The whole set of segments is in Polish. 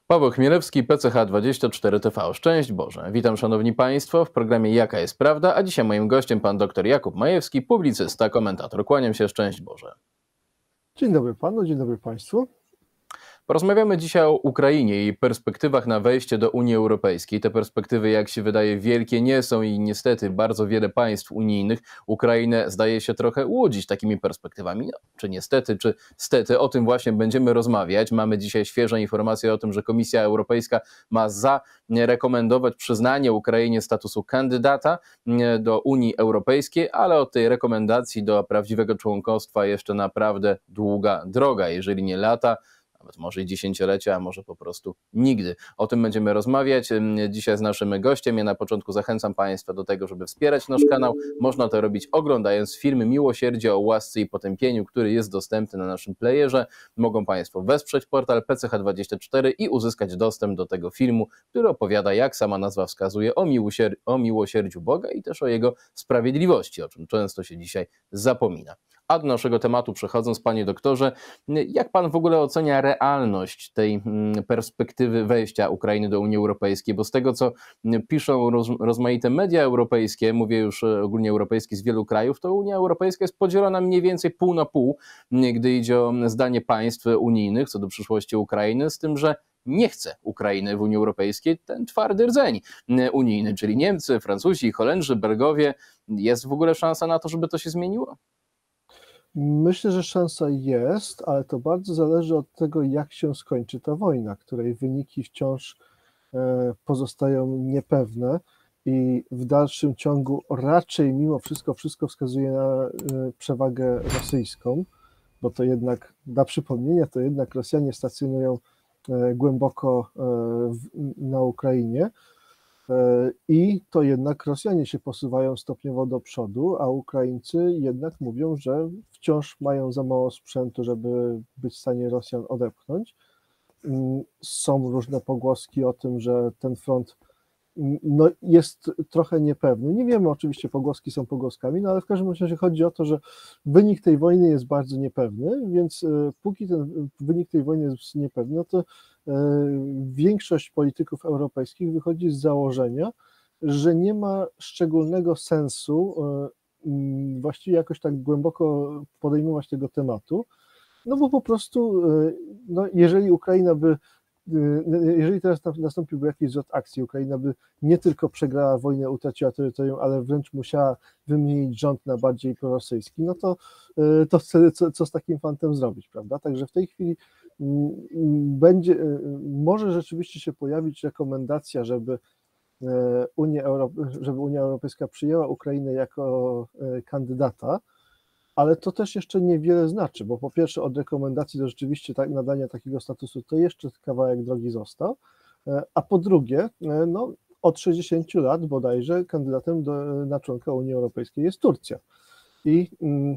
Paweł Chmielewski, PCH24 TV. Szczęść Boże. Witam szanowni państwo w programie Jaka jest prawda, a dzisiaj moim gościem pan dr Jakub Majewski, publicysta, komentator. Kłaniam się, szczęść Boże. Dzień dobry panu, dzień dobry państwu. Porozmawiamy dzisiaj o Ukrainie i perspektywach na wejście do Unii Europejskiej. Te perspektywy, jak się wydaje, wielkie nie są i niestety bardzo wiele państw unijnych Ukrainę zdaje się trochę łudzić takimi perspektywami. No, czy niestety, czy stety, o tym właśnie będziemy rozmawiać. Mamy dzisiaj świeże informacje o tym, że Komisja Europejska ma zarekomendować przyznanie Ukrainie statusu kandydata do Unii Europejskiej, ale od tej rekomendacji do prawdziwego członkostwa jeszcze naprawdę długa droga, jeżeli nie lata, nawet może i dziesięciolecia, a może po prostu nigdy. O tym będziemy rozmawiać dzisiaj z naszym gościem. Ja na początku zachęcam państwa do tego, żeby wspierać nasz kanał. Można to robić oglądając film Miłosierdzie o łasce i potępieniu, który jest dostępny na naszym playerze. Mogą państwo wesprzeć portal PCH24 i uzyskać dostęp do tego filmu, który opowiada, jak sama nazwa wskazuje, o miłosierdziu Boga i też o Jego sprawiedliwości, o czym często się dzisiaj zapomina. A do naszego tematu przechodząc, panie doktorze, jak pan w ogóle ocenia realność tej perspektywy wejścia Ukrainy do Unii Europejskiej? Bo z tego, co piszą rozmaite media europejskie, mówię już ogólnie europejskie z wielu krajów, to Unia Europejska jest podzielona mniej więcej pół na pół, gdy idzie o zdanie państw unijnych co do przyszłości Ukrainy, z tym, że nie chce Ukrainy w Unii Europejskiej ten twardy rdzeń unijny, czyli Niemcy, Francuzi, Holendrzy, Belgowie. Jest w ogóle szansa na to, żeby to się zmieniło? Myślę, że szansa jest, ale to bardzo zależy od tego, jak się skończy ta wojna, której wyniki wciąż pozostają niepewne i w dalszym ciągu raczej mimo wszystko wszystko wskazuje na przewagę rosyjską, bo to jednak, dla przypomnienia, to jednak Rosjanie stacjonują głęboko na Ukrainie, i to jednak Rosjanie się posuwają stopniowo do przodu, a Ukraińcy jednak mówią, że wciąż mają za mało sprzętu, żeby być w stanie Rosjan odepchnąć. Są różne pogłoski o tym, że ten front jest trochę niepewny. Nie wiemy, oczywiście pogłoski są pogłoskami, ale w każdym razie chodzi o to, że wynik tej wojny jest bardzo niepewny, więc póki ten wynik tej wojny jest niepewny, no to większość polityków europejskich wychodzi z założenia, że nie ma szczególnego sensu właściwie jakoś tak głęboko podejmować tego tematu, no bo po prostu jeżeli teraz nastąpiłby jakiś zwrot akcji, Ukraina by nie tylko przegrała wojnę, utraciła terytorium, ale wręcz musiała wymienić rząd na bardziej prorosyjski, no to wtedy co z takim frontem zrobić, prawda? Także w tej chwili może rzeczywiście się pojawić rekomendacja, żeby Unia Europejska przyjęła Ukrainę jako kandydata, ale to też jeszcze niewiele znaczy, bo po pierwsze od rekomendacji do rzeczywiście nadania takiego statusu to jeszcze kawałek drogi został, a po drugie, od 60 lat bodajże kandydatem na członka Unii Europejskiej jest Turcja. I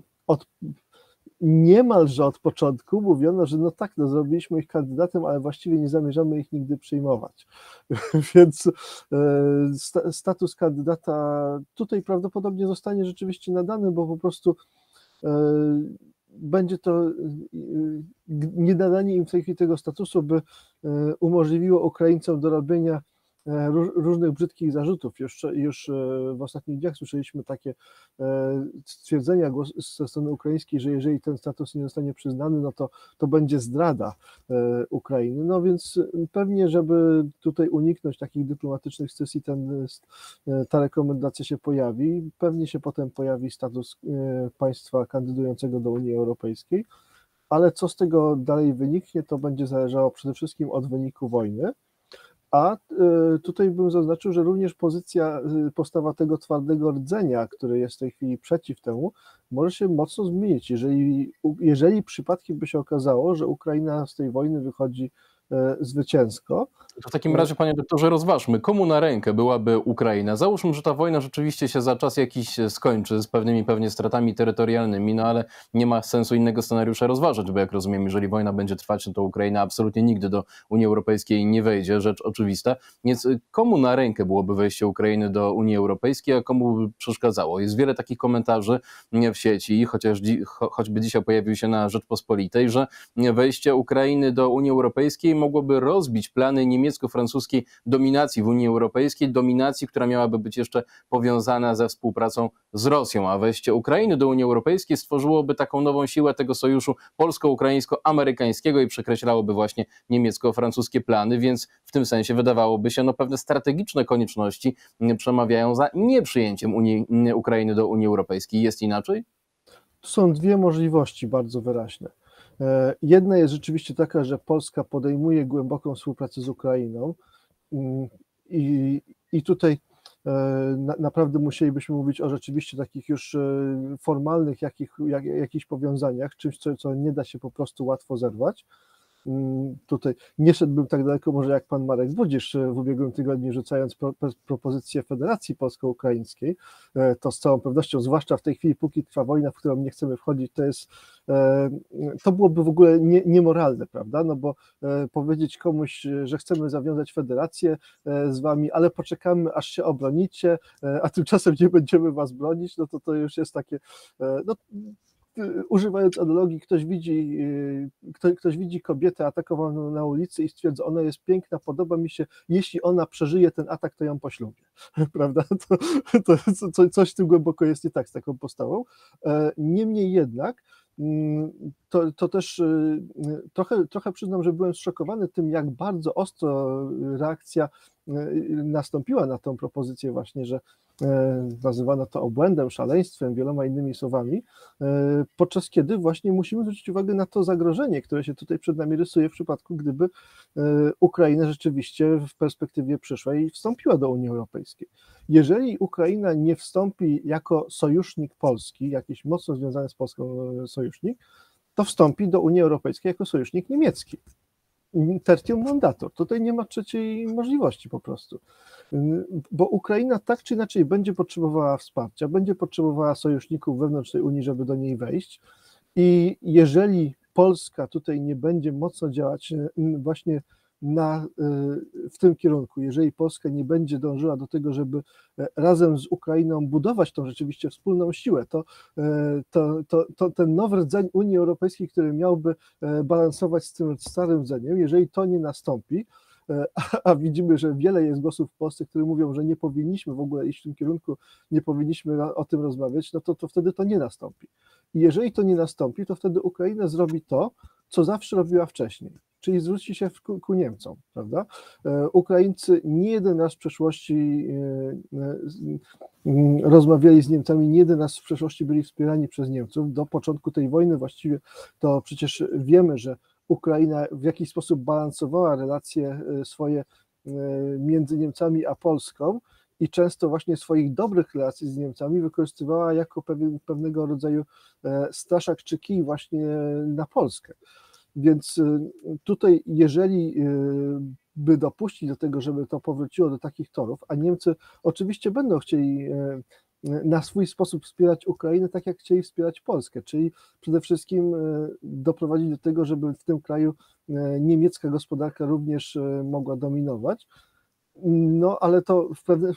niemalże od początku mówiono, że zrobiliśmy ich kandydatem, ale właściwie nie zamierzamy ich nigdy przyjmować. Więc status kandydata tutaj prawdopodobnie zostanie rzeczywiście nadany, bo po prostu będzie to niedanie im w tej chwili tego statusu, by umożliwiło Ukraińcom do robienia różnych brzydkich zarzutów. Już w ostatnich dniach słyszeliśmy takie stwierdzenia ze strony ukraińskiej, że jeżeli ten status nie zostanie przyznany, no to będzie zdrada Ukrainy. No więc pewnie, żeby tutaj uniknąć takich dyplomatycznych sesji, ta rekomendacja się pojawi. Pewnie się potem pojawi status państwa kandydującego do Unii Europejskiej, ale co z tego dalej wyniknie, to będzie zależało przede wszystkim od wyniku wojny. A tutaj bym zaznaczył, że również postawa tego twardego rdzenia, który jest w tej chwili przeciw temu, może się mocno zmienić, jeżeli przypadkiem by się okazało, że Ukraina z tej wojny wychodzi zwycięsko. To w takim razie, panie doktorze, rozważmy, komu na rękę byłaby Ukraina? Załóżmy, że ta wojna rzeczywiście się za czas jakiś skończy z pewnymi pewnie stratami terytorialnymi, no ale nie ma sensu innego scenariusza rozważać, bo jak rozumiem, jeżeli wojna będzie trwać, no to Ukraina absolutnie nigdy do Unii Europejskiej nie wejdzie, rzecz oczywista. Więc komu na rękę byłoby wejście Ukrainy do Unii Europejskiej, a komu by przeszkadzało? Jest wiele takich komentarzy w sieci, choćby dzisiaj pojawił się na Rzeczpospolitej, że wejście Ukrainy do Unii Europejskiej mogłoby rozbić plany niemiecko-francuskiej dominacji w Unii Europejskiej, dominacji, która miałaby być jeszcze powiązana ze współpracą z Rosją, a wejście Ukrainy do Unii Europejskiej stworzyłoby taką nową siłę tego sojuszu polsko-ukraińsko-amerykańskiego i przekreślałoby właśnie niemiecko-francuskie plany, więc w tym sensie wydawałoby się, pewne strategiczne konieczności przemawiają za nieprzyjęciem Ukrainy do Unii Europejskiej. Jest inaczej? Tu są dwie możliwości bardzo wyraźne. Jedna jest rzeczywiście taka, że Polska podejmuje głęboką współpracę z Ukrainą i tutaj naprawdę musielibyśmy mówić o rzeczywiście takich już formalnych jakichś powiązaniach, czymś, co nie da się po prostu łatwo zerwać. Tutaj nie szedłbym tak daleko może jak pan Marek Wodzisz w ubiegłym tygodniu, rzucając propozycję Federacji Polsko-Ukraińskiej, to z całą pewnością, zwłaszcza w tej chwili, póki trwa wojna, w którą nie chcemy wchodzić, to byłoby w ogóle niemoralne, prawda, no bo powiedzieć komuś, że chcemy zawiązać federację z wami, ale poczekamy, aż się obronicie, a tymczasem nie będziemy was bronić, no to już jest takie, no, używając analogii, ktoś widzi kobietę atakowaną na ulicy i stwierdza, ona jest piękna, podoba mi się, jeśli ona przeżyje ten atak, to ją poślubię, prawda? Coś w tym głęboko jest nie tak z taką postawą. Niemniej jednak to też trochę przyznam, że byłem zszokowany tym, jak bardzo ostro reakcja nastąpiła na tą propozycję właśnie, że nazywano to obłędem, szaleństwem, wieloma innymi słowami, podczas kiedy właśnie musimy zwrócić uwagę na to zagrożenie, które się tutaj przed nami rysuje w przypadku, gdyby Ukraina rzeczywiście w perspektywie przyszłej wstąpiła do Unii Europejskiej. Jeżeli Ukraina nie wstąpi jako sojusznik Polski, jakiś mocno związany z Polską sojusznik, to wstąpi do Unii Europejskiej jako sojusznik niemiecki. Tertium non datur. Tutaj nie ma trzeciej możliwości po prostu. Bo Ukraina tak czy inaczej będzie potrzebowała wsparcia, będzie potrzebowała sojuszników wewnątrz tej Unii, żeby do niej wejść. I jeżeli Polska tutaj nie będzie mocno działać właśnie w tym kierunku, jeżeli Polska nie będzie dążyła do tego, żeby razem z Ukrainą budować tą rzeczywiście wspólną siłę, to ten nowy rdzeń Unii Europejskiej, który miałby balansować z tym starym rdzeniem, jeżeli to nie nastąpi, a widzimy, że wiele jest głosów w Polsce, które mówią, że nie powinniśmy w ogóle iść w tym kierunku, nie powinniśmy o tym rozmawiać, no to wtedy to nie nastąpi. I jeżeli to nie nastąpi, to wtedy Ukraina zrobi to, co zawsze robiła wcześniej, czyli zwróci się ku Niemcom, prawda? Ukraińcy nie jeden raz w przeszłości rozmawiali z Niemcami, nie jeden raz w przeszłości byli wspierani przez Niemców. Do początku tej wojny właściwie to przecież wiemy, że Ukraina w jakiś sposób balansowała relacje swoje między Niemcami a Polską i często właśnie swoich dobrych relacji z Niemcami wykorzystywała jako pewnego rodzaju straszak czy kij właśnie na Polskę. Więc tutaj, jeżeli by dopuścić do tego, żeby to powróciło do takich torów, a Niemcy oczywiście będą chcieli na swój sposób wspierać Ukrainę, tak jak chcieli wspierać Polskę, czyli przede wszystkim doprowadzić do tego, żeby w tym kraju niemiecka gospodarka również mogła dominować. No, ale to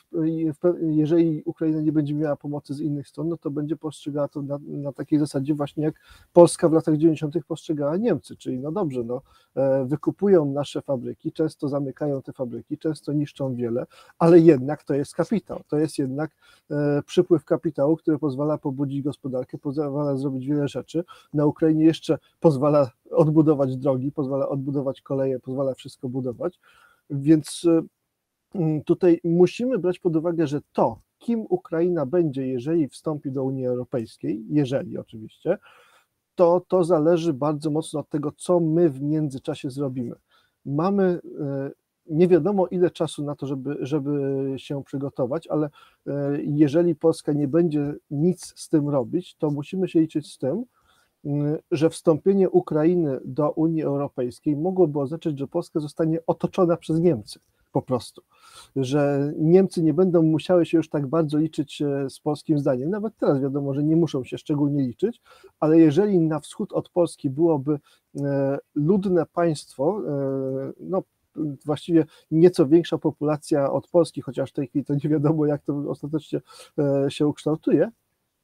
jeżeli Ukraina nie będzie miała pomocy z innych stron, no to będzie postrzegała to na takiej zasadzie właśnie jak Polska w latach 90. postrzegała Niemcy, czyli no dobrze, wykupują nasze fabryki, często zamykają te fabryki, często niszczą wiele, ale jednak to jest kapitał, to jest jednak przypływ kapitału, który pozwala pobudzić gospodarkę, pozwala zrobić wiele rzeczy. Na Ukrainie jeszcze pozwala odbudować drogi, pozwala odbudować koleje, pozwala wszystko budować, więc tutaj musimy brać pod uwagę, że to, kim Ukraina będzie, jeżeli wstąpi do Unii Europejskiej, jeżeli oczywiście, to zależy bardzo mocno od tego, co my w międzyczasie zrobimy. Mamy nie wiadomo ile czasu na to, żeby się przygotować, ale jeżeli Polska nie będzie nic z tym robić, to musimy się liczyć z tym, że wstąpienie Ukrainy do Unii Europejskiej mogłoby oznaczać, że Polska zostanie otoczona przez Niemcy. Po prostu, że Niemcy nie będą musiały się już tak bardzo liczyć z polskim zdaniem. Nawet teraz wiadomo, że nie muszą się szczególnie liczyć, ale jeżeli na wschód od Polski byłoby ludne państwo, no właściwie nieco większa populacja od Polski, chociaż w tej chwili to nie wiadomo, jak to ostatecznie się ukształtuje,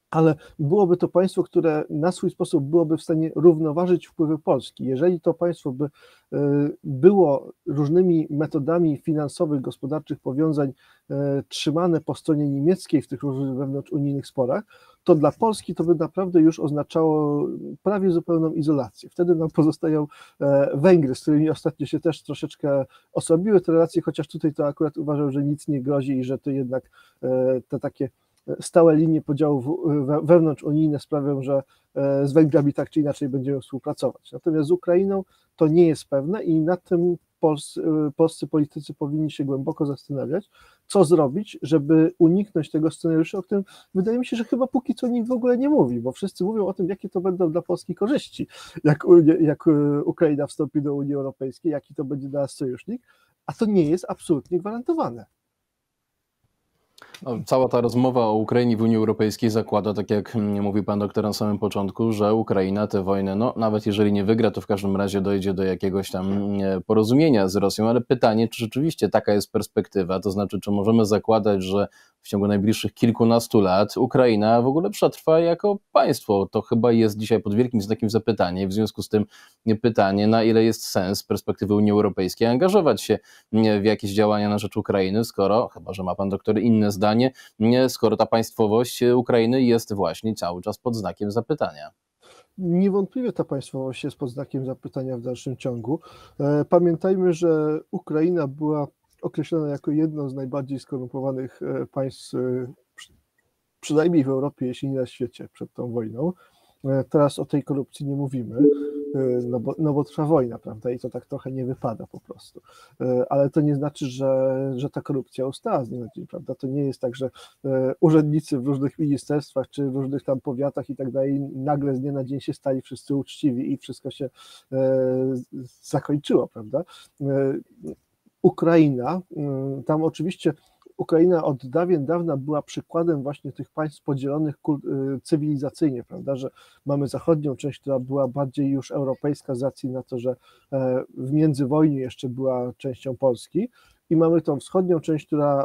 ale byłoby to państwo, które na swój sposób byłoby w stanie równoważyć wpływy Polski. Jeżeli to państwo by było różnymi metodami finansowych, gospodarczych powiązań trzymane po stronie niemieckiej w tych różnych wewnątrzunijnych sporach, to dla Polski to by naprawdę już oznaczało prawie zupełną izolację. Wtedy nam pozostają Węgry, z którymi ostatnio się też troszeczkę osłabiły te relacje, chociaż tutaj to akurat uważam, że nic nie grozi i że to jednak te takie stałe linie podziałów wewnątrzunijne sprawią, że z Węgrami tak czy inaczej będziemy współpracować. Natomiast z Ukrainą to nie jest pewne i nad tym polscy politycy powinni się głęboko zastanawiać, co zrobić, żeby uniknąć tego scenariusza, o którym wydaje mi się, że chyba póki co nikt w ogóle nie mówi, bo wszyscy mówią o tym, jakie to będą dla Polski korzyści, jak Ukraina wstąpi do Unii Europejskiej, jaki to będzie dla nas sojusznik, a to nie jest absolutnie gwarantowane. No, cała ta rozmowa o Ukrainie w Unii Europejskiej zakłada, tak jak mówił pan doktor na samym początku, że Ukraina tę wojnę, no nawet jeżeli nie wygra, to w każdym razie dojdzie do jakiegoś tam porozumienia z Rosją, ale pytanie, czy rzeczywiście taka jest perspektywa, to znaczy, czy możemy zakładać, że w ciągu najbliższych kilkunastu lat Ukraina w ogóle przetrwa jako państwo? To chyba jest dzisiaj pod wielkim znakiem zapytania. W związku z tym pytanie, na ile jest sens z perspektywy Unii Europejskiej angażować się w jakieś działania na rzecz Ukrainy, skoro, chyba że ma pan doktor inne zdanie, skoro ta państwowość Ukrainy jest właśnie cały czas pod znakiem zapytania. Niewątpliwie ta państwowość jest pod znakiem zapytania w dalszym ciągu. Pamiętajmy, że Ukraina była określona jako jedno z najbardziej skorumpowanych państw, przynajmniej w Europie, jeśli nie na świecie, przed tą wojną. Teraz o tej korupcji nie mówimy, no bo trwa wojna, prawda, i to tak trochę nie wypada po prostu. Ale to nie znaczy, że ta korupcja ustała z dnia na dzień, prawda. To nie jest tak, że urzędnicy w różnych ministerstwach czy w różnych tam powiatach i tak dalej nagle z dnia na dzień się stali wszyscy uczciwi i wszystko się zakończyło, prawda. Ukraina, tam oczywiście Ukraina od dawien dawna była przykładem właśnie tych państw podzielonych cywilizacyjnie, prawda, że mamy zachodnią część, która była bardziej już europejska z racji na to, że w międzywojniu jeszcze była częścią Polski, i mamy tą wschodnią część, która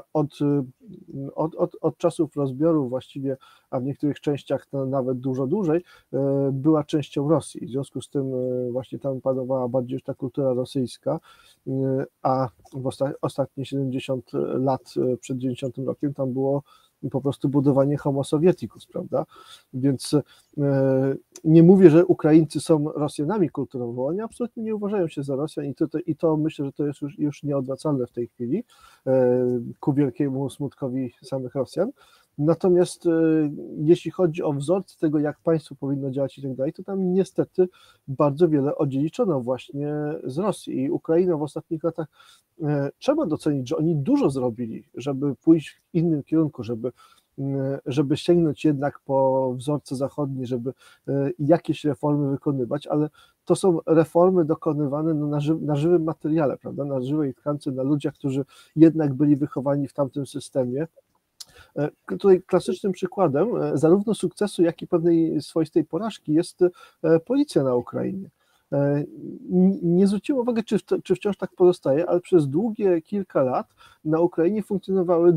od czasów rozbioru właściwie, a w niektórych częściach to nawet dużo dłużej, była częścią Rosji. W związku z tym właśnie tam panowała bardziej już ta kultura rosyjska, a w ostatnie 70 lat przed 90 rokiem tam było po prostu budowanie homo sovieticus, prawda? Więc nie mówię, że Ukraińcy są Rosjanami kulturowo, oni absolutnie nie uważają się za Rosjan i to myślę, że to jest już nieodwracalne w tej chwili, ku wielkiemu smutkowi samych Rosjan. Natomiast jeśli chodzi o wzorce tego, jak państwo powinno działać i tak dalej, to tam niestety bardzo wiele odziedziczono właśnie z Rosji i Ukraina w ostatnich latach, trzeba docenić, że oni dużo zrobili, żeby pójść w innym kierunku, żeby sięgnąć jednak po wzorce zachodnie, żeby jakieś reformy wykonywać, ale to są reformy dokonywane na żywym materiale, prawda, na żywej tkance, na ludziach, którzy jednak byli wychowani w tamtym systemie. Tutaj klasycznym przykładem zarówno sukcesu, jak i pewnej swoistej porażki jest policja na Ukrainie. Nie zwróciłem uwagi, czy wciąż tak pozostaje, ale przez długie kilka lat na Ukrainie funkcjonowały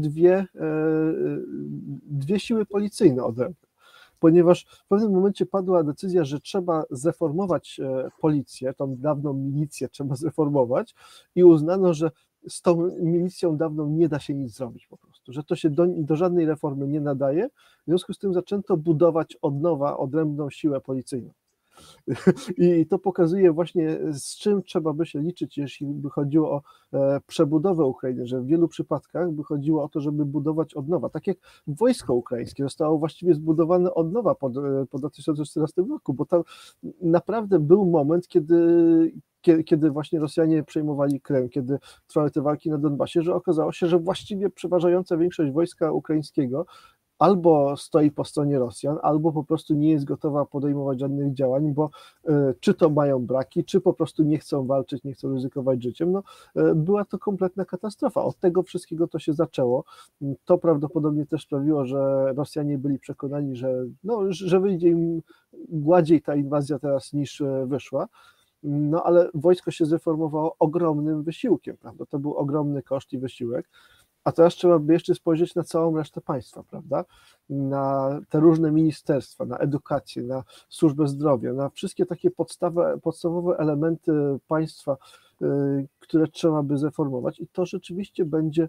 dwie siły policyjne odrębne, ponieważ w pewnym momencie padła decyzja, że trzeba zreformować policję, tą dawną milicję trzeba zreformować i uznano, że z tą milicją dawną nie da się nic zrobić po prostu, że to się do żadnej reformy nie nadaje, w związku z tym zaczęto budować od nowa odrębną siłę policyjną. I to pokazuje właśnie, z czym trzeba by się liczyć, jeśli by chodziło o przebudowę Ukrainy, że w wielu przypadkach by chodziło o to, żeby budować od nowa. Tak jak wojsko ukraińskie zostało właściwie zbudowane od nowa po 2014 roku, bo tam naprawdę był moment, kiedy właśnie Rosjanie przejmowali Krym, kiedy trwały te walki na Donbasie, że okazało się, że właściwie przeważająca większość wojska ukraińskiego albo stoi po stronie Rosjan, albo po prostu nie jest gotowa podejmować żadnych działań, bo czy to mają braki, czy po prostu nie chcą walczyć, nie chcą ryzykować życiem. No, była to kompletna katastrofa. Od tego wszystkiego to się zaczęło. To prawdopodobnie też sprawiło, że Rosjanie byli przekonani, że wyjdzie im gładziej ta inwazja teraz niż wyszła. No ale wojsko się zreformowało ogromnym wysiłkiem, prawda? To był ogromny koszt i wysiłek. A teraz trzeba by jeszcze spojrzeć na całą resztę państwa, prawda? Na te różne ministerstwa, na edukację, na służbę zdrowia, na wszystkie takie podstawowe elementy państwa, które trzeba by zreformować i to rzeczywiście będzie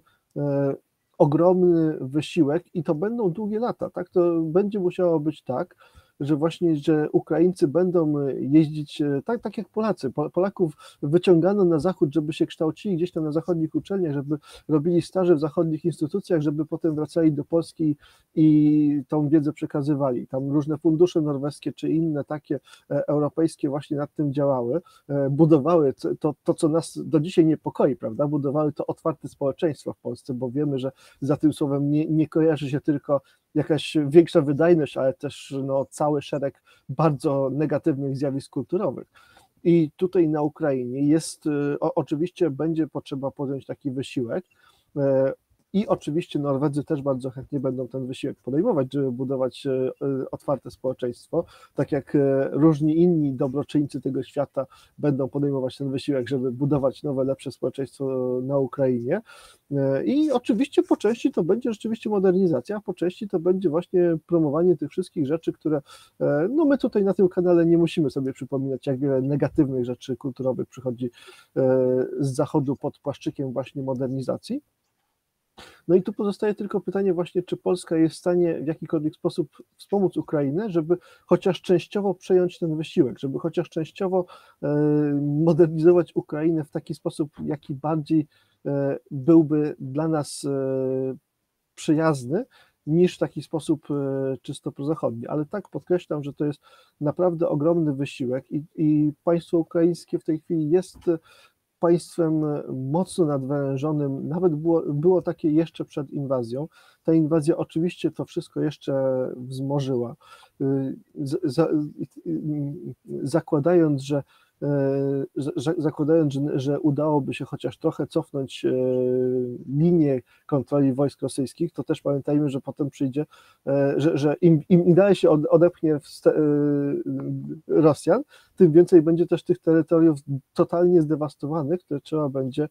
ogromny wysiłek i to będą długie lata, tak? To będzie musiało być tak, że właśnie, że Ukraińcy będą jeździć, tak jak Polacy. Polaków wyciągano na zachód, żeby się kształcili gdzieś tam na zachodnich uczelniach, żeby robili staże w zachodnich instytucjach, żeby potem wracali do Polski i tą wiedzę przekazywali. Tam różne fundusze norweskie czy inne takie europejskie właśnie nad tym działały, budowały to co nas do dzisiaj niepokoi, prawda? Budowały to otwarte społeczeństwo w Polsce, bo wiemy, że za tym słowem nie kojarzy się tylko jakaś większa wydajność, ale też cały szereg bardzo negatywnych zjawisk kulturowych. I tutaj na Ukrainie jest, oczywiście będzie potrzeba podjąć taki wysiłek i oczywiście Norwedzy też bardzo chętnie będą ten wysiłek podejmować, żeby budować otwarte społeczeństwo, tak jak różni inni dobroczyńcy tego świata będą podejmować ten wysiłek, żeby budować nowe, lepsze społeczeństwo na Ukrainie. I oczywiście po części to będzie rzeczywiście modernizacja, a po części to będzie właśnie promowanie tych wszystkich rzeczy, które my tutaj na tym kanale nie musimy sobie przypominać, jak wiele negatywnych rzeczy kulturowych przychodzi z zachodu pod płaszczykiem właśnie modernizacji. No i tu pozostaje tylko pytanie właśnie, czy Polska jest w stanie w jakikolwiek sposób wspomóc Ukrainę, żeby chociaż częściowo przejąć ten wysiłek, żeby chociaż częściowo modernizować Ukrainę w taki sposób, jaki bardziej byłby dla nas przyjazny, niż w taki sposób czysto prozachodni. Ale tak podkreślam, że to jest naprawdę ogromny wysiłek i państwo ukraińskie w tej chwili jest państwem mocno nadwyrężonym, nawet było takie jeszcze przed inwazją. Ta inwazja oczywiście to wszystko jeszcze wzmożyła, zakładając, że udałoby się chociaż trochę cofnąć linię kontroli wojsk rosyjskich, to też pamiętajmy, że potem przyjdzie, że im dalej się odepchnie Rosjan, tym więcej będzie też tych terytoriów totalnie zdewastowanych, które trzeba będzie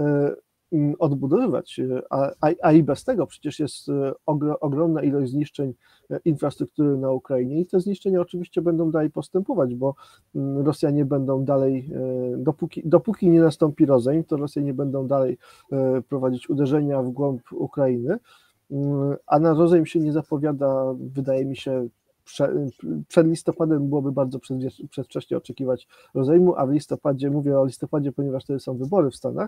odbudowywać, a i bez tego przecież jest ogromna ilość zniszczeń infrastruktury na Ukrainie i te zniszczenia oczywiście będą dalej postępować, bo Rosjanie będą dalej, dopóki nie nastąpi rozejm, to Rosjanie będą dalej prowadzić uderzenia w głąb Ukrainy, a na rozejm się nie zapowiada, wydaje mi się, przed listopadem byłoby bardzo przedwcześnie oczekiwać rozejmu, a w listopadzie, mówię o listopadzie, ponieważ wtedy są wybory w Stanach,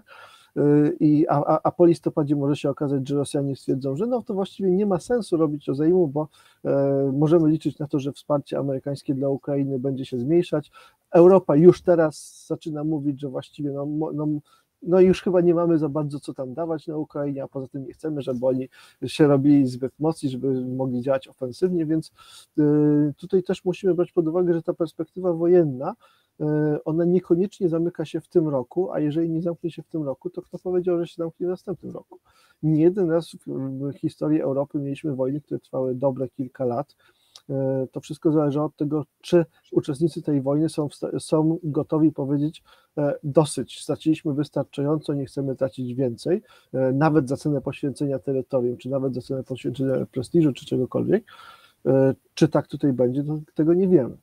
a po listopadzie może się okazać, że Rosjanie stwierdzą, że to właściwie nie ma sensu robić rozejmu, bo możemy liczyć na to, że wsparcie amerykańskie dla Ukrainy będzie się zmniejszać. Europa już teraz zaczyna mówić, że właściwie już chyba nie mamy za bardzo co tam dawać na Ukrainie, a poza tym nie chcemy, żeby oni się robili zbyt mocni, żeby mogli działać ofensywnie, więc tutaj też musimy brać pod uwagę, że ta perspektywa wojenna, ona niekoniecznie zamyka się w tym roku, a jeżeli nie zamknie się w tym roku, to kto powiedział, że się zamknie w następnym roku? Nie jeden raz w historii Europy mieliśmy wojny, które trwały dobre kilka lat. To wszystko zależy od tego, czy uczestnicy tej wojny są gotowi powiedzieć dosyć, straciliśmy wystarczająco, nie chcemy tracić więcej, nawet za cenę poświęcenia terytorium, czy nawet za cenę poświęcenia prestiżu, czy czegokolwiek. Czy tak tutaj będzie, to tego nie wiemy.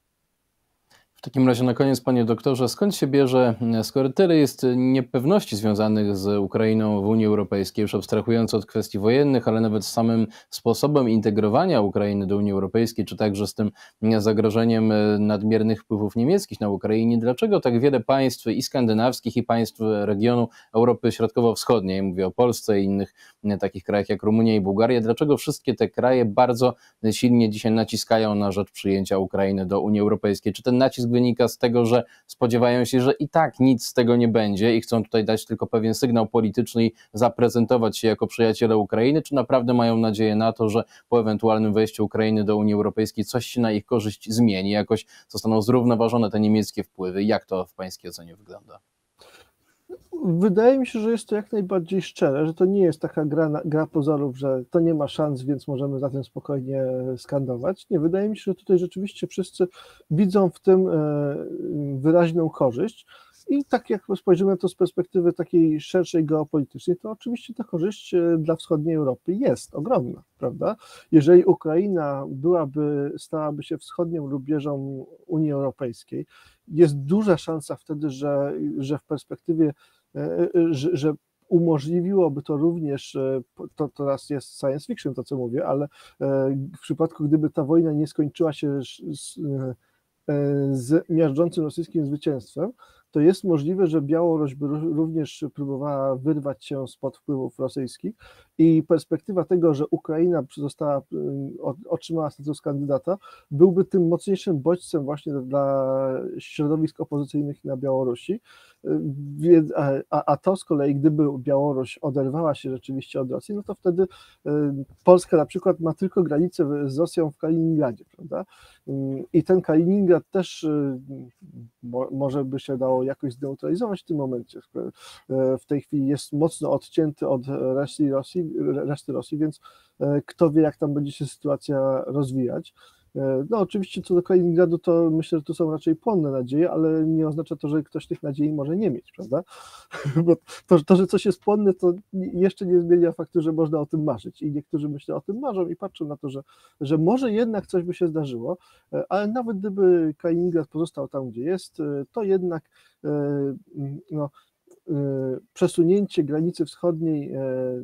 W takim razie na koniec, panie doktorze, skąd się bierze, skoro tyle jest niepewności związanych z Ukrainą w Unii Europejskiej, już abstrahując od kwestii wojennych, ale nawet z samym sposobem integrowania Ukrainy do Unii Europejskiej, czy także z tym zagrożeniem nadmiernych wpływów niemieckich na Ukrainie, dlaczego tak wiele państw i skandynawskich, i państw regionu Europy Środkowo-Wschodniej, mówię o Polsce i innych takich krajach jak Rumunia i Bułgaria, dlaczego wszystkie te kraje bardzo silnie dzisiaj naciskają na rzecz przyjęcia Ukrainy do Unii Europejskiej? Czy ten nacisk wynika z tego, że spodziewają się, że i tak nic z tego nie będzie i chcą tutaj dać tylko pewien sygnał polityczny i zaprezentować się jako przyjaciele Ukrainy, czy naprawdę mają nadzieję na to, że po ewentualnym wejściu Ukrainy do Unii Europejskiej coś się na ich korzyść zmieni, jakoś zostaną zrównoważone te niemieckie wpływy? Jak to w pańskiej ocenie wygląda? Wydaje mi się, że jest to jak najbardziej szczere, że to nie jest taka gra pozorów, że to nie ma szans, więc możemy za tym spokojnie skandować. Nie, wydaje mi się, że tutaj rzeczywiście wszyscy widzą w tym wyraźną korzyść I tak jak spojrzymy na to z perspektywy takiej szerszej geopolitycznej, to oczywiście ta korzyść dla wschodniej Europy jest ogromna, prawda? Jeżeli Ukraina stałaby się wschodnią rubieżą Unii Europejskiej, jest duża szansa wtedy, że w perspektywie, że umożliwiłoby to również, to teraz jest science fiction to, co mówię, ale w przypadku, gdyby ta wojna nie skończyła się z miażdżącym rosyjskim zwycięstwem, to jest możliwe, że Białoruś by również próbowała wyrwać się spod wpływów rosyjskich i perspektywa tego, że Ukraina otrzymała status kandydata, byłby tym mocniejszym bodźcem właśnie dla środowisk opozycyjnych na Białorusi, a to z kolei, gdyby Białoruś oderwała się rzeczywiście od Rosji, no to wtedy Polska na przykład ma tylko granicę z Rosją w Kaliningradzie, prawda? I ten Kaliningrad też może by się dało jakoś zneutralizować w tym momencie. W tej chwili jest mocno odcięty od reszty Rosji, więc kto wie, jak tam będzie się sytuacja rozwijać. No oczywiście co do Kaliningradu, to myślę, że to są raczej płonne nadzieje, ale nie oznacza to, że ktoś tych nadziei może nie mieć, prawda? Bo to, że coś jest płonne, to jeszcze nie zmienia faktu, że można o tym marzyć i niektórzy myślę o tym marzą i patrzą na to, że może jednak coś by się zdarzyło, ale nawet gdyby Kaliningrad pozostał tam, gdzie jest, to jednak no, przesunięcie granicy wschodniej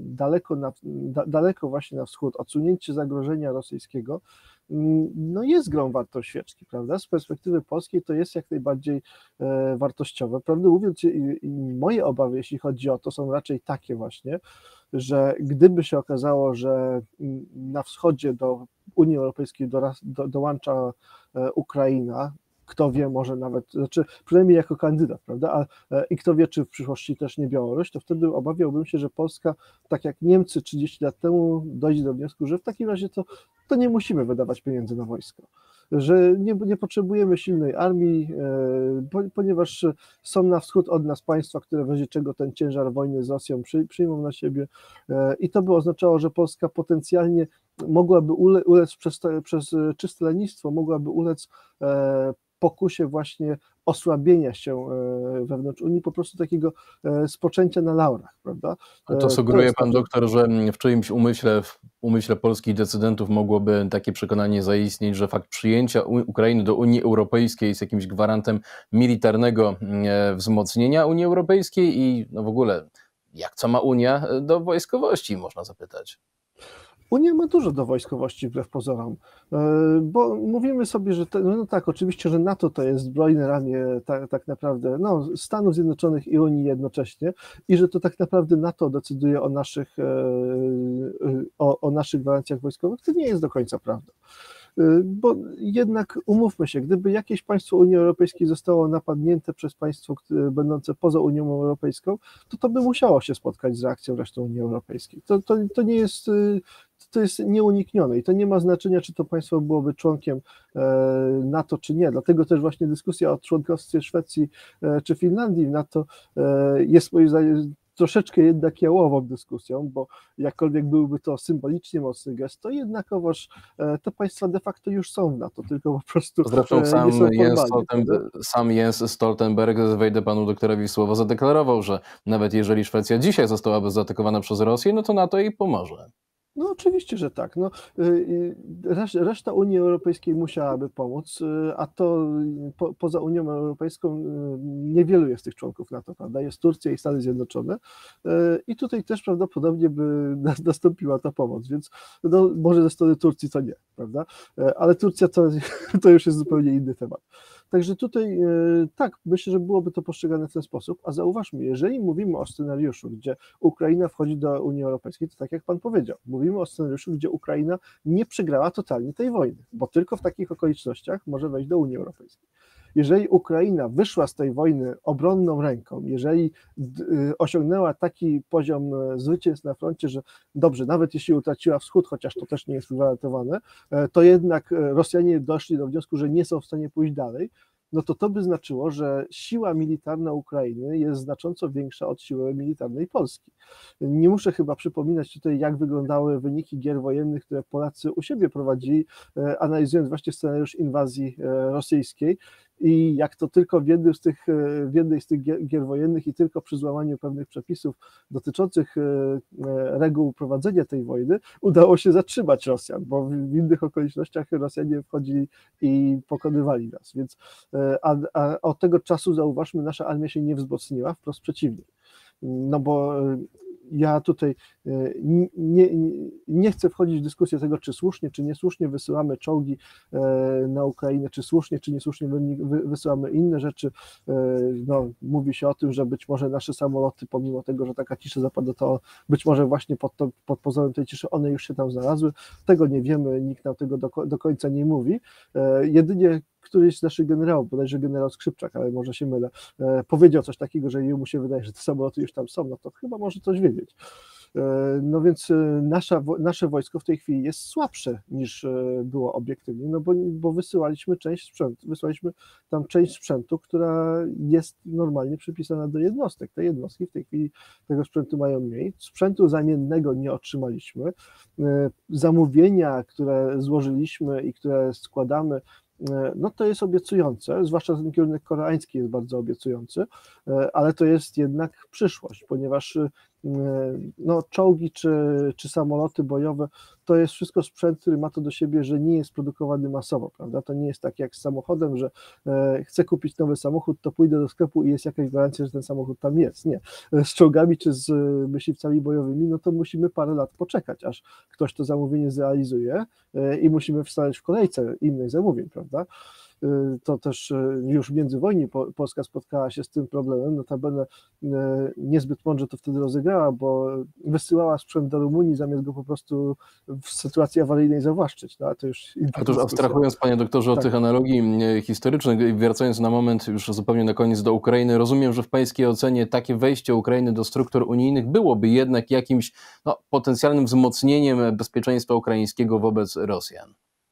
daleko właśnie na wschód, odsunięcie zagrożenia rosyjskiego, no jest grą wartą świeczki, prawda? Z perspektywy polskiej to jest jak najbardziej wartościowe. Prawdę mówiąc, moje obawy, jeśli chodzi o to, są raczej takie właśnie, że gdyby się okazało, że na wschodzie do Unii Europejskiej dołącza Ukraina, kto wie, może nawet, znaczy przynajmniej jako kandydat, prawda? I kto wie, czy w przyszłości też nie Białoruś, to wtedy obawiałbym się, że Polska, tak jak Niemcy 30 lat temu, dojdzie do wniosku, że w takim razie to nie musimy wydawać pieniędzy na wojsko, że nie potrzebujemy silnej armii, ponieważ są na wschód od nas państwa, które w razie czego ten ciężar wojny z Rosją przyjmą na siebie i to by oznaczało, że Polska potencjalnie mogłaby ulec przez czyste lenistwo, mogłaby ulec pokusie właśnie osłabienia się wewnątrz Unii, po prostu takiego spoczęcia na laurach, prawda? To sugeruje pan doktor, że w czyimś umyśle polskich decydentów mogłoby takie przekonanie zaistnieć, że fakt przyjęcia Ukrainy do Unii Europejskiej jest jakimś gwarantem militarnego wzmocnienia Unii Europejskiej i no w ogóle co ma Unia do wojskowości, można zapytać. Unia ma dużo do wojskowości wbrew pozorom, bo mówimy sobie, że no tak, oczywiście, że NATO to jest zbrojne ramię tak naprawdę Stanów Zjednoczonych i Unii jednocześnie i że to tak naprawdę NATO decyduje o naszych gwarancjach wojskowych, to nie jest do końca prawda. Bo jednak umówmy się, gdyby jakieś państwo Unii Europejskiej zostało napadnięte przez państwo będące poza Unią Europejską, to by musiało się spotkać z reakcją reszty Unii Europejskiej. To nie jest, to jest nieuniknione i to nie ma znaczenia, czy to państwo byłoby członkiem NATO, czy nie. Dlatego też właśnie dyskusja o członkostwie Szwecji czy Finlandii w NATO jest moim zdaniem troszeczkę jednak jałową dyskusją, bo jakkolwiek byłby to symbolicznie mocny gest, to jednakowoż te państwa de facto już są w NATO, tylko po prostu zresztą sam Jens Stoltenberg, wejdę panu doktorowi w słowo, zadeklarował, że nawet jeżeli Szwecja dzisiaj zostałaby zaatakowana przez Rosję, no to NATO jej pomoże. No oczywiście, że tak. Reszta Unii Europejskiej musiałaby pomóc, a to poza Unią Europejską niewielu jest tych członków NATO, prawda? Jest Turcja i Stany Zjednoczone i tutaj też prawdopodobnie by nastąpiła ta pomoc, więc może ze strony Turcji to nie, prawda? Ale Turcja to już jest zupełnie inny temat. Także tutaj tak, myślę, że byłoby to postrzegane w ten sposób, a zauważmy, jeżeli mówimy o scenariuszu, gdzie Ukraina wchodzi do Unii Europejskiej, to tak jak pan powiedział, mówimy o scenariuszu, gdzie Ukraina nie przegrała totalnie tej wojny, bo tylko w takich okolicznościach może wejść do Unii Europejskiej. Jeżeli Ukraina wyszła z tej wojny obronną ręką, jeżeli osiągnęła taki poziom zwycięstw na froncie, że dobrze, nawet jeśli utraciła wschód, chociaż to też nie jest gwarantowane, to jednak Rosjanie doszli do wniosku, że nie są w stanie pójść dalej, no to by znaczyło, że siła militarna Ukrainy jest znacząco większa od siły militarnej Polski. Nie muszę chyba przypominać tutaj, jak wyglądały wyniki gier wojennych, które Polacy u siebie prowadzili, analizując właśnie scenariusz inwazji rosyjskiej I jak to tylko w jednej z tych gier wojennych i tylko przy złamaniu pewnych przepisów dotyczących reguł prowadzenia tej wojny udało się zatrzymać Rosjan, bo w innych okolicznościach Rosjanie wchodzili i pokonywali nas. Więc a od tego czasu, zauważmy, nasza armia się nie wzmocniła, wprost przeciwnie. No bo ja tutaj nie chcę wchodzić w dyskusję tego, czy słusznie, czy niesłusznie wysyłamy czołgi na Ukrainę, czy słusznie, czy niesłusznie wysyłamy inne rzeczy. No, mówi się o tym, że być może nasze samoloty, pomimo tego, że taka cisza zapada, to być może właśnie pod pozorem tej ciszy one już się tam znalazły. Tego nie wiemy, nikt nam tego do końca nie mówi. Jedynie któryś z naszych generałów, bodajże generał Skrzypczak, ale może się mylę, powiedział coś takiego, że jemu się wydaje, że te samoloty już tam są, no to chyba może coś wiedzieć. No więc nasze wojsko w tej chwili jest słabsze niż było obiektywnie, no bo wysłaliśmy tam część sprzętu, która jest normalnie przypisana do jednostek. Te jednostki w tej chwili tego sprzętu mają mniej. Sprzętu zamiennego nie otrzymaliśmy. Zamówienia, które złożyliśmy i które składamy, no to jest obiecujące, zwłaszcza ten kierunek koreański jest bardzo obiecujący, ale to jest jednak przyszłość, ponieważ no, czołgi czy samoloty bojowe to jest wszystko sprzęt, który ma to do siebie, że nie jest produkowany masowo, prawda? To nie jest tak jak z samochodem, że chcę kupić nowy samochód, to pójdę do sklepu i jest jakaś gwarancja, że ten samochód tam jest. Nie. Z czołgami czy z myśliwcami bojowymi, no to musimy parę lat poczekać, aż ktoś to zamówienie zrealizuje i musimy wstawać w kolejce innych zamówień, prawda? To też już w międzywojnie Polska spotkała się z tym problemem, notabene niezbyt mądrze to wtedy rozegrała, bo wysyłała sprzęt do Rumunii, zamiast go po prostu w sytuacji awaryjnej zawłaszczyć. No, ale to już Otóż abstrahując, panie doktorze, od tych analogii historycznych i wracając na moment już zupełnie na koniec do Ukrainy, rozumiem, że w pańskiej ocenie takie wejście Ukrainy do struktur unijnych byłoby jednak jakimś potencjalnym wzmocnieniem bezpieczeństwa ukraińskiego wobec Rosjan.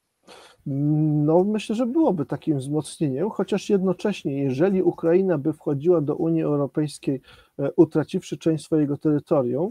No, myślę, że byłoby takim wzmocnieniem, chociaż jednocześnie, jeżeli Ukraina by wchodziła do Unii Europejskiej, utraciwszy część swojego terytorium,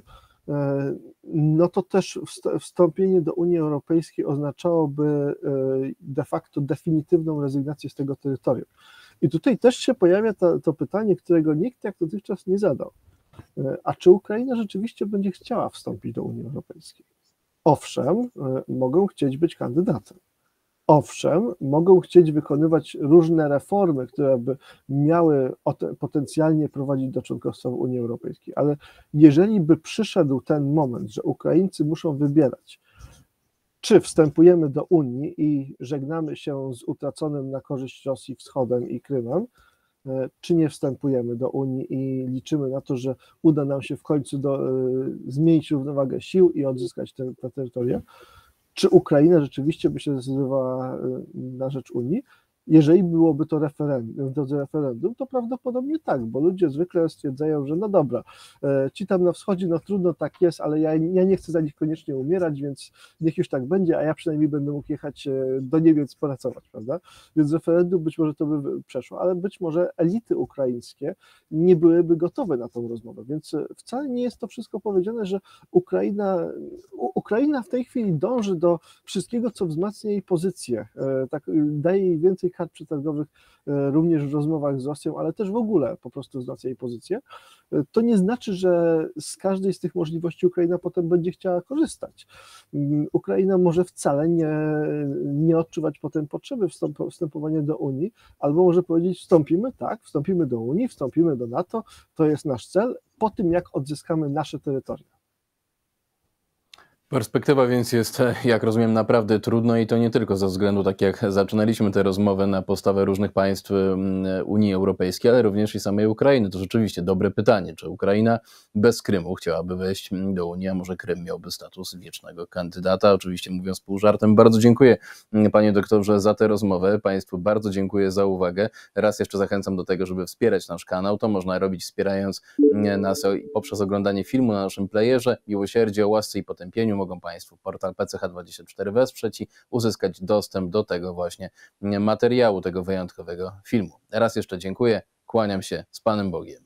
no to też wstąpienie do Unii Europejskiej oznaczałoby de facto definitywną rezygnację z tego terytorium. I tutaj też się pojawia to pytanie, którego nikt jak dotychczas nie zadał. A czy Ukraina rzeczywiście będzie chciała wstąpić do Unii Europejskiej? Owszem, mogą chcieć być kandydatem. Owszem, mogą chcieć wykonywać różne reformy, które by miały potencjalnie prowadzić do członkostwa w Unii Europejskiej, ale jeżeli by przyszedł ten moment, że Ukraińcy muszą wybierać, czy wstępujemy do Unii i żegnamy się z utraconym na korzyść Rosji Wschodem i Krymem, czy nie wstępujemy do Unii i liczymy na to, że uda nam się w końcu zmienić równowagę sił i odzyskać te terytoria, czy Ukraina rzeczywiście by się zdecydowała na rzecz Unii? Jeżeli byłoby to w drodze referendum, to prawdopodobnie tak, bo ludzie zwykle stwierdzają, że no dobra, ci tam na wschodzie, no trudno, tak jest, ale ja nie chcę za nich koniecznie umierać, więc niech już tak będzie, a ja przynajmniej będę mógł jechać do Niemiec pracować, prawda? Więc referendum być może to by przeszło, ale być może elity ukraińskie nie byłyby gotowe na tą rozmowę, więc wcale nie jest to wszystko powiedziane, że Ukraina w tej chwili dąży do wszystkiego, co wzmacnia jej pozycję, tak, daje jej więcej kart przetargowych również w rozmowach z Rosją, ale też w ogóle po prostu wzmacnia jej pozycję. To nie znaczy, że z każdej z tych możliwości Ukraina potem będzie chciała korzystać. Ukraina może wcale nie odczuwać potem potrzeby wstępowania do Unii, albo może powiedzieć, wstąpimy, tak, wstąpimy do Unii, wstąpimy do NATO, to jest nasz cel, po tym jak odzyskamy nasze terytoria. Perspektywa więc jest, jak rozumiem, naprawdę trudna i to nie tylko ze względu, tak jak zaczynaliśmy tę rozmowę, na postawę różnych państw Unii Europejskiej, ale również i samej Ukrainy. To rzeczywiście dobre pytanie, czy Ukraina bez Krymu chciałaby wejść do Unii, a może Krym miałby status wiecznego kandydata. Oczywiście mówiąc pół żartem, bardzo dziękuję, panie doktorze, za tę rozmowę. Państwu bardzo dziękuję za uwagę. Raz jeszcze zachęcam do tego, żeby wspierać nasz kanał. To można robić wspierając nas poprzez oglądanie filmu na naszym playerze. Miłosierdzie, o łasce i potępieniu mogą Państwo portal PCH24 wesprzeć i uzyskać dostęp do tego właśnie materiału, tego wyjątkowego filmu. Raz jeszcze dziękuję, kłaniam się, z Panem Bogiem.